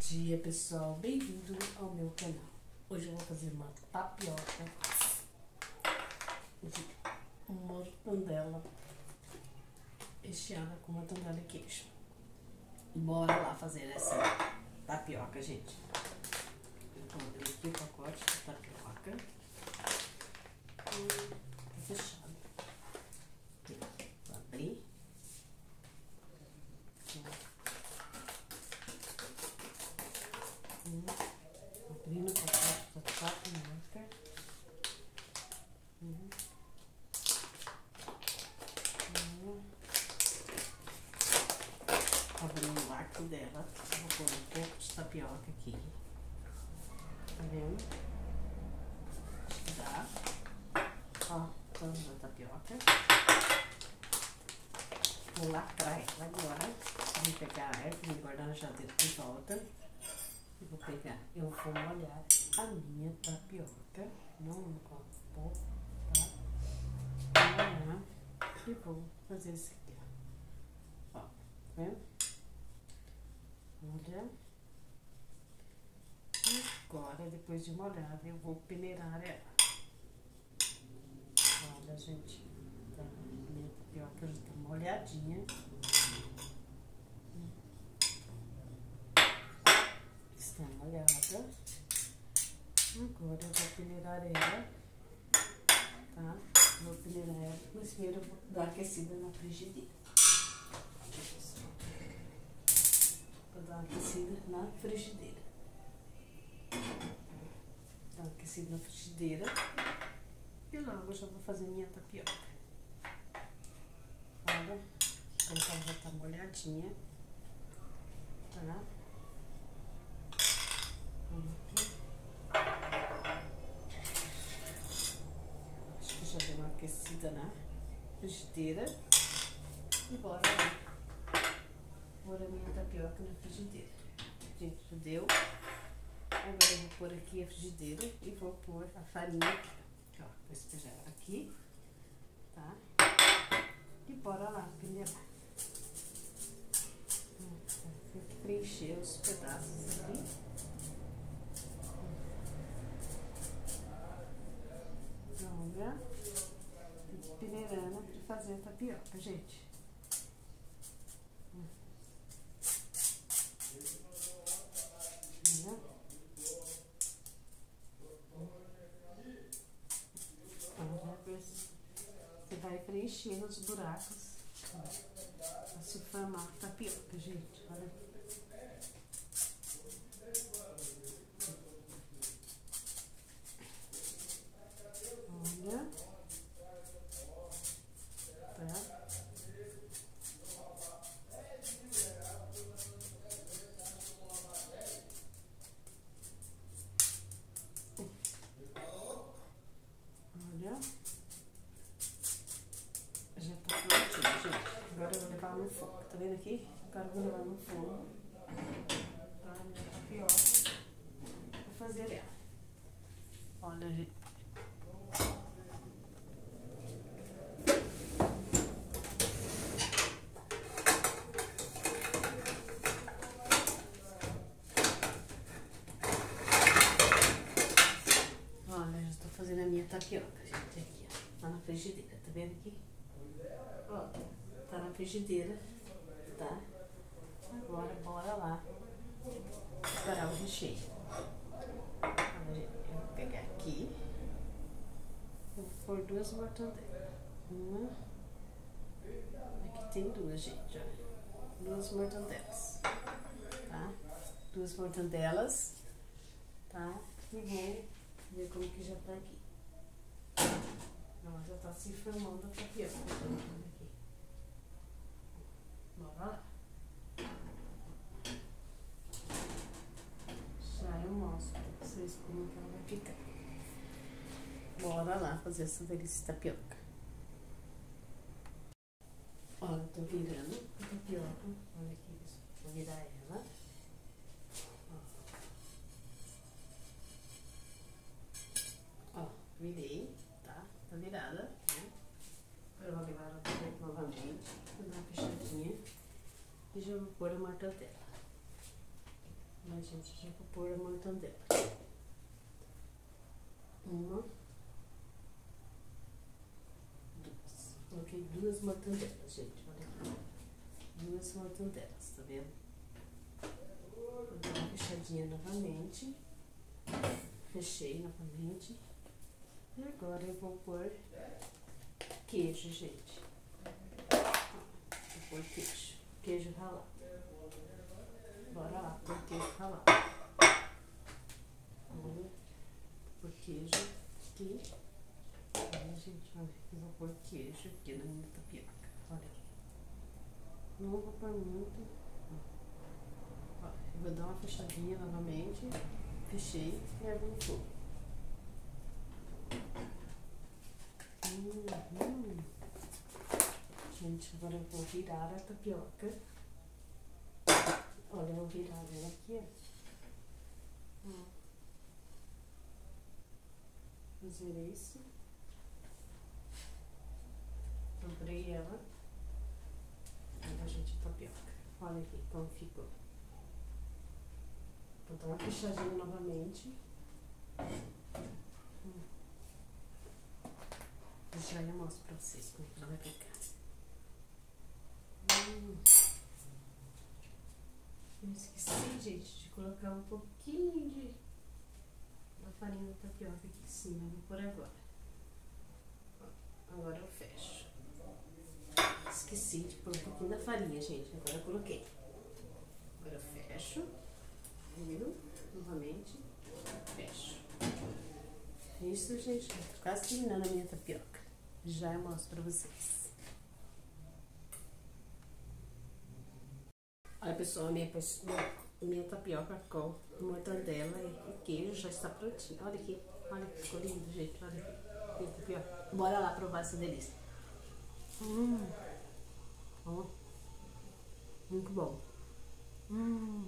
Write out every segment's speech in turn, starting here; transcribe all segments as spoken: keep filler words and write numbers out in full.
dia, pessoal, bem-vindo ao meu canal. Hoje eu vou fazer uma tapioca de mortandela recheada com mortandela e queijo. Bora lá fazer essa tapioca, gente. Eu vou abrir aqui o pacote de tapioca. Hum, tá fechado. Vou abrir. Hum, abrindo o pacote da tapioca. Hum. Hum. Abrindo o arco dela. Vou pôr um pouco de tapioca aqui. Tá vendo? Acho que dá. Ó, tanto da tapioca. Vou lacrar ela agora. Vou pegar a erva, vou guardar na geladeira de volta. E vou pegar, eu vou molhar a minha tapioca. Não no copo, tá? Vou molhar e vou fazer isso aqui, ó. Ó, tá vendo? Molhar. Agora, depois de molhada, eu vou peneirar ela. Olha, gente, tá? Minha tapioca já tá molhadinha. Está molhada. Agora eu vou peneirar ela, tá? Vou peneirar ela, mas primeiro eu vou dar aquecida na frigideira. Vou dar aquecida na frigideira. Dar aquecida na frigideira. E logo eu já vou fazer minha tapioca. Olha, como ela já tá molhadinha, tá? Acho que já deu uma aquecida na frigideira. E bora lá. Bora a minha tapioca na frigideira. Gente, já deu. Agora eu vou pôr aqui a frigideira e vou pôr a farinha aqui. Ó, vou despejar aqui, tá? E bora lá, peneirar. Tem que preencher os pedaços aqui. Olha, peneirando para fazer a tapioca, gente. Olha. Olha, você vai preencher os buracos para se formar tapioca, gente. Olha. Olha. Tá? Olha. Já tá prontinho, gente. Agora eu vou levar no fogo. Tá vendo aqui? Agora eu vou levar no fogo. Tá? A minha tapioca. Vou fazer ela. Olha, gente. Fazendo a minha tapioca, gente, aqui, ó, tá na frigideira, tá vendo aqui? Ó, tá na frigideira, tá? Agora, bora lá preparar o recheio. Olha, gente, eu vou pegar aqui, eu vou pôr duas mortandelas. Uma, aqui tem duas, gente, ó, duas mortandelas, tá? Duas mortandelas, tá? E vou ver como que já tá aqui. Ela já tá se formando a tapioca. Aqui. Bora lá. Já eu mostro pra vocês como que ela vai ficar. Bora lá fazer essa delícia tapioca. Olha, eu tô virando a tapioca. Olha aqui, vou virar ela. Ó, virei. Tá virada, né? Agora eu vou levar ela para dentro novamente, vou dar uma fechadinha e já vou pôr a mortadela. Mas gente, já vou pôr a mortandela. Uma, duas. Coloquei duas mortandelas, gente, olha aqui. Duas mortandelas, tá vendo? Vou dar uma fechadinha novamente. Fechei novamente. E agora eu vou pôr queijo, gente. Vou pôr queijo. Queijo ralado. Bora lá, pôr queijo ralado. Vou pôr queijo aqui. Olha, gente, olha. Eu vou pôr queijo aqui na minha tapioca. Olha aqui. Não vou pôr muito. Ó, eu vou dar uma fechadinha novamente. Fechei e abri o fogo. Hum, hum. Gente, agora eu vou virar a tapioca. Olha, eu vou virar ela aqui, ó. Hum. Fazer isso. Dobrei ela. Olha, gente, a tapioca. Olha aqui como ficou. Vou dar uma fechadinha novamente. Hum. Já eu mostro pra vocês como ela vai ficar. Hum. Eu esqueci, gente, de colocar um pouquinho de da farinha da tapioca aqui em cima. Vou pôr agora. Agora eu fecho. Esqueci de pôr um pouquinho da farinha, gente. Agora eu coloquei. Agora eu fecho. Viu? Novamente. Fecho. Isso, gente. Tô quase terminando a minha tapioca. Já eu mostro pra vocês. Olha, pessoal, minha, minha tapioca com mortandela e queijo já está prontinha. Olha aqui. Olha que ficou lindo, gente. Olha aqui. Minha tapioca. Bora lá provar essa delícia. Hum. Ó. Muito bom. Hum.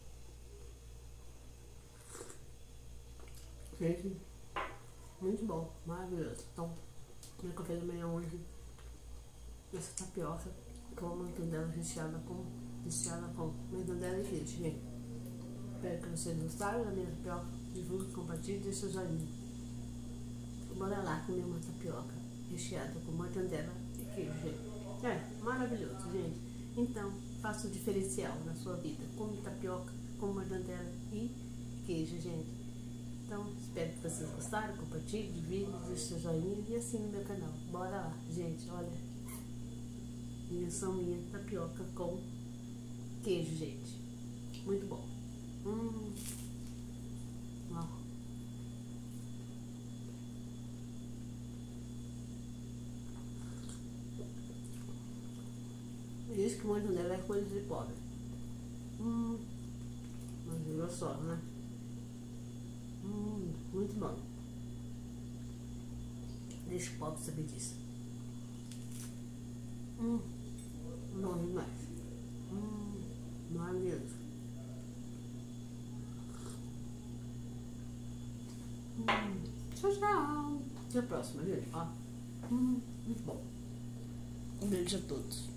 Gente, muito bom, maravilhoso. Então, meu café da manhã hoje, essa tapioca com a mortandela recheada com, recheada com mortandela e queijo, gente. Espero que vocês gostaram da minha tapioca. Divulgue, compartilhe e deixe seu joinha. Bora lá comer uma tapioca recheada com mortandela e queijo, gente. É, maravilhoso, gente. Então, faça o diferencial na sua vida. Come tapioca com mortandela e queijo, gente. Então, espero que vocês gostaram, compartilhem, dividam, deixem seu joinha e assinem o meu canal. Bora lá, gente, olha. Invenção minha, tapioca com queijo, gente. Muito bom. Hum. Ó. Diz que muito dela é coisa de pobre. Hum. Mas virou só, né? Hum, muito bom. Deixa o pobre saber disso. Hum, bom demais. Hum, maravilhoso. Hum, tchau, tchau. Até a próxima, gente. Ó. Hum, muito bom. Um beijo a todos.